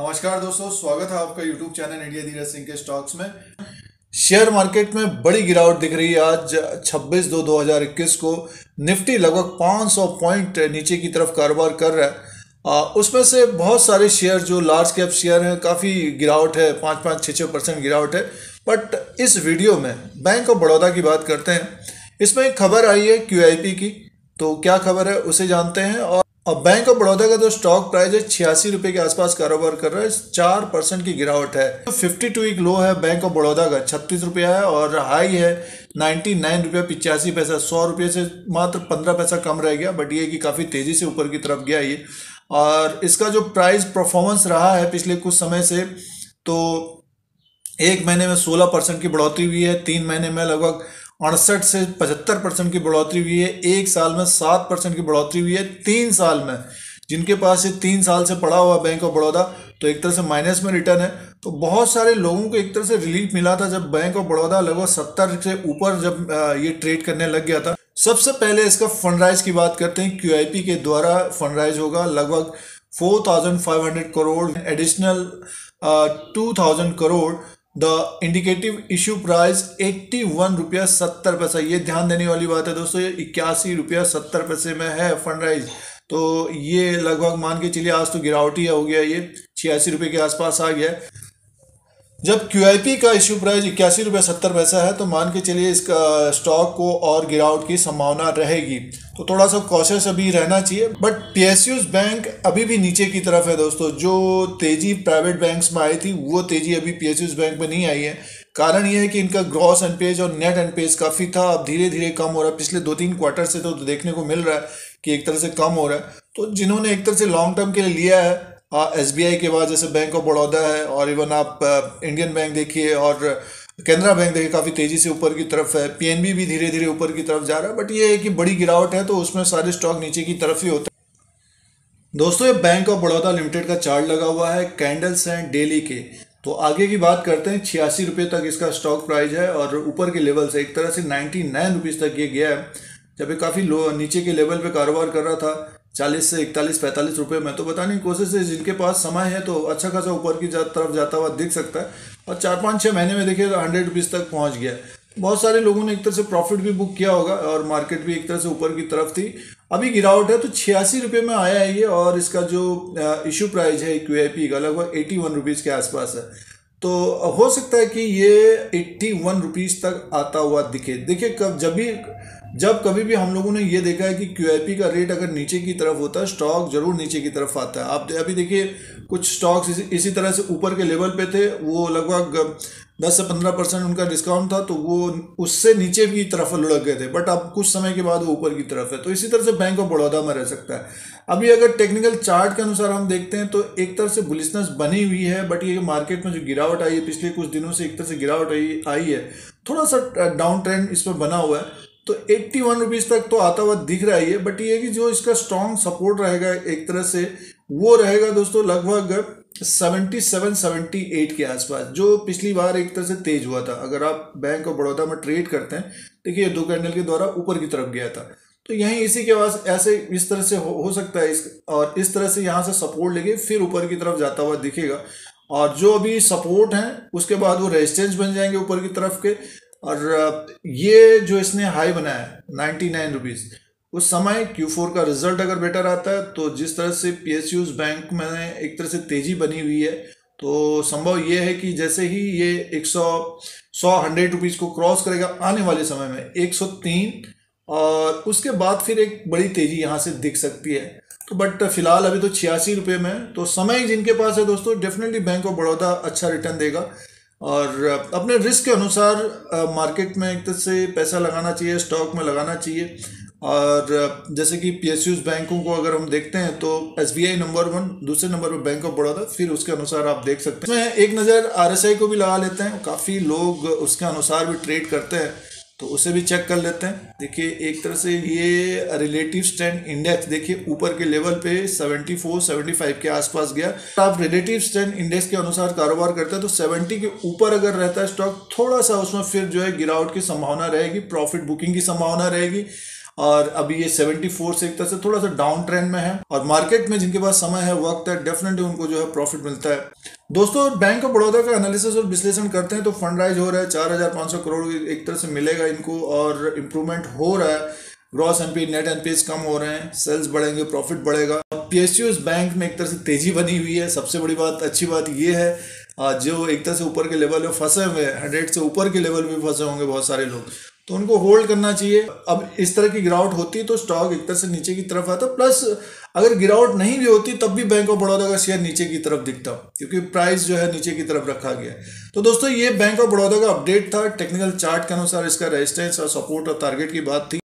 नमस्कार दोस्तों, स्वागत है आपका YouTube channel India Dheeraj Singh के स्टॉक्स में। शेयर मार्केट में बड़ी गिरावट दिख रही है। आज 26/2/2021 को निफ्टी लगभग 500 पॉइंट नीचे की तरफ कारोबार कर रहा है। उसमें से बहुत सारे शेयर जो लार्ज कैप शेयर हैं, काफ़ी गिरावट है, 5-5, 6-6% गिरावट है। बट इस वीडियो में बैंक ऑफ बड़ौदा की बात करते हैं। इसमें एक खबर आई है QIP की, तो क्या खबर है उसे जानते हैं। और बैंक ऑफ बड़ौदा का जो स्टॉक प्राइस है 86 रुपये के आसपास कारोबार कर रहा है, 4% की गिरावट है। 52 वीक लो है बैंक ऑफ बड़ौदा का 36 रुपया है और हाई है 99 रुपया 85 पैसा। 100 रुपये से मात्र 15 पैसा कम रह गया, बट ये कि काफ़ी तेज़ी से ऊपर की तरफ गया ये। और इसका जो प्राइस परफॉर्मेंस रहा है पिछले कुछ समय से, तो एक महीने में 16% की बढ़ोतरी हुई है, 3 महीने में लगभग 68 से 75% की बढ़ोतरी हुई है, एक साल में 7% की बढ़ोतरी हुई है। 3 साल में जिनके पास ये 3 साल से पड़ा हुआ बैंक ऑफ बड़ौदा, तो एक तरह से माइनस में रिटर्न है। तो बहुत सारे लोगों को एक तरह से रिलीफ मिला था जब बैंक ऑफ बड़ौदा लगभग 70 से ऊपर जब ये ट्रेड करने लग गया था। सबसे पहले इसका फंड राइज की बात करते हैं। QIP के द्वारा फंड राइज होगा लगभग 4,500 crore, additional 2,000 crore. The indicative issue price 81 रुपया 70 पैसा। ये ध्यान देने वाली बात है दोस्तों, ये 81 रुपया 70 पैसे में है फंड राइज। तो ये लगभग मान के चलिए आज तो गिरावट ही हो गया, ये 86 रुपये के आसपास आ गया। जब QIP का इश्यू प्राइस 81 रुपया 70 पैसा है, तो मान के चलिए इसका स्टॉक को और गिरावट की संभावना रहेगी। तो थोड़ा सा कॉशियस अभी रहना चाहिए। बट PSUs बैंक अभी भी नीचे की तरफ है दोस्तों। जो तेजी प्राइवेट बैंक्स में आई थी, वो तेजी अभी PSUs बैंक में नहीं आई है। कारण ये है कि इनका ग्रॉस एनपीएज और नेट एनपीएज काफ़ी था, अब धीरे धीरे कम हो रहा है। पिछले 2-3 क्वार्टर से तो देखने को मिल रहा है कि एक तरह से कम हो रहा है। तो जिन्होंने एक तरह से लॉन्ग टर्म के लिए लिया है, SBI के बाद जैसे बैंक ऑफ बड़ौदा है, और इवन आप इंडियन बैंक देखिए और कैनरा बैंक देखिए, काफ़ी तेज़ी से ऊपर की तरफ है। PNB भी धीरे धीरे ऊपर की तरफ जा रहा है। बट ये है कि बड़ी गिरावट है, तो उसमें सारे स्टॉक नीचे की तरफ ही होते हैं। दोस्तों, ये बैंक ऑफ बड़ौदा लिमिटेड का चार्ट लगा हुआ है, कैंडल्स हैं डेली के। तो आगे की बात करते हैं। 86 रुपये तक इसका स्टॉक प्राइस है और ऊपर के लेवल से एक तरह से 99 रुपीज़ तक ये गया है, जब ये काफ़ी लो नीचे के लेवल पे कारोबार कर रहा था 40 से 41-45 रुपये में। तो बताने की कोशिश है, जिनके पास समय है तो अच्छा खासा ऊपर की तरफ जाता हुआ दिख सकता है। और 4-5-6 महीने में देखिए 100 रुपीज़ तक पहुंच गया। बहुत सारे लोगों ने एक तरह से प्रॉफिट भी बुक किया होगा और मार्केट भी एक तरह से ऊपर की तरफ थी। अभी गिरावट है तो 86 रुपये में आया है ये। और इसका जो इशू प्राइस है QIP का लगभग 81 रुपीज़ के आसपास है। तो हो सकता है कि ये 81 रुपीज़ तक आता हुआ दिखे। देखिए, जब कभी भी हम लोगों ने ये देखा है कि QIP का रेट अगर नीचे की तरफ होता है, स्टॉक जरूर नीचे की तरफ आता है। आप अभी देखिए, कुछ स्टॉक्स इसी तरह से ऊपर के लेवल पे थे, वो लगभग 10 से 15% उनका डिस्काउंट था, तो वो उससे नीचे की तरफ लुढ़क गए थे। बट अब कुछ समय के बाद वो ऊपर की तरफ है। तो इसी तरह से बैंक ऑफ बड़ौदा में रह सकता है। अभी अगर टेक्निकल चार्ट के अनुसार हम देखते हैं, तो एक तरह से बुलिशनेस बनी हुई है। बट ये मार्केट में जो गिरावट आई है पिछले कुछ दिनों से, एक तरह से गिरावट आई है, थोड़ा सा डाउन ट्रेंड इस पर बना हुआ है। तो 81 रुपीज़ तक तो आता हुआ दिख रहा है। बट ये कि जो इसका स्ट्रॉन्ग सपोर्ट रहेगा एक तरह से, वो रहेगा दोस्तों लगभग 77-78 के आसपास, जो पिछली बार एक तरह से तेज हुआ था। अगर आप बैंक ऑफ बड़ौदा में ट्रेड करते हैं, देखिए 2 कैंडल के द्वारा ऊपर की तरफ गया था। तो यहीं इसी के पास ऐसे इस तरह से हो सकता है और इस तरह से यहाँ से सपोर्ट लेके फिर ऊपर की तरफ जाता हुआ दिखेगा। और जो अभी सपोर्ट हैं, उसके बाद वो रेजिस्टेंस बन जाएंगे ऊपर की तरफ के। और ये जो इसने हाई बनाया है 99 रुपीज़, उस समय Q4 का रिजल्ट अगर बेटर आता है, तो जिस तरह से PSUs बैंक में एक तरह से तेजी बनी हुई है, तो संभव ये है कि जैसे ही ये 100 रुपीज़ को क्रॉस करेगा आने वाले समय में 103, और उसके बाद फिर एक बड़ी तेजी यहाँ से दिख सकती है। तो बट फिलहाल अभी तो 86 रुपये में, तो समय जिनके पास है दोस्तों, डेफिनेटली बैंक ऑफ बड़ौदा अच्छा रिटर्न देगा। और अपने रिस्क के अनुसार मार्केट में एक तरह से पैसा लगाना चाहिए, स्टॉक में लगाना चाहिए। और जैसे कि PSUs बैंकों को अगर हम देखते हैं, तो SBI नंबर 1, दूसरे नंबर पर बैंक ऑफ बड़ौदा, फिर उसके अनुसार आप देख सकते हैं। एक नज़र RSI को भी लगा लेते हैं, काफ़ी लोग उसके अनुसार भी ट्रेड करते हैं, तो उसे भी चेक कर लेते हैं। देखिए, एक तरह से ये रिलेटिव स्ट्रेंथ इंडेक्स देखिए ऊपर के लेवल पे 74-75 के आसपास गया। आप रिलेटिव स्ट्रेंथ इंडेक्स के अनुसार कारोबार करते हैं, तो 70 के ऊपर अगर रहता है स्टॉक, थोड़ा सा उसमें फिर जो है गिरावट की संभावना रहेगी, प्रॉफिट बुकिंग की संभावना रहेगी। और अभी ये 74 से एक तरह से थोड़ा सा डाउन ट्रेंड में है, और मार्केट में जिनके पास समय है, वक्त है, डेफिनेटली उनको जो है प्रॉफिट मिलता है। दोस्तों, बैंक ऑफ बड़ौदा का एनालिसिस और विश्लेषण करते हैं तो फंड राइज हो रहा है, 4500 करोड़ एक तरह से मिलेगा इनको, और इंप्रूवमेंट हो रहा है। ग्रॉस एनपी, नेट एनपीएस कम हो रहे हैं, सेल्स बढ़ेंगे, प्रॉफिट बढ़ेगा। पीएसयूज बैंक में एक तरह से तेजी बनी हुई है। सबसे बड़ी बात, अच्छी बात ये है, जो एक तरह से ऊपर के लेवल में फंसे हुए हैं, 100 से ऊपर के लेवल में फंसे होंगे बहुत सारे लोग, तो उनको होल्ड करना चाहिए। अब इस तरह की गिरावट होती तो स्टॉक एक तरह से नीचे की तरफ आता, प्लस अगर गिरावट नहीं भी होती तब भी बैंक ऑफ बड़ौदा का शेयर नीचे की तरफ दिखता, क्योंकि प्राइस जो है नीचे की तरफ रखा गया। तो दोस्तों, ये बैंक ऑफ बड़ौदा का अपडेट था। टेक्निकल चार्ट के अनुसार इसका रेजिस्टेंस और सपोर्ट और टारगेट की बात थी।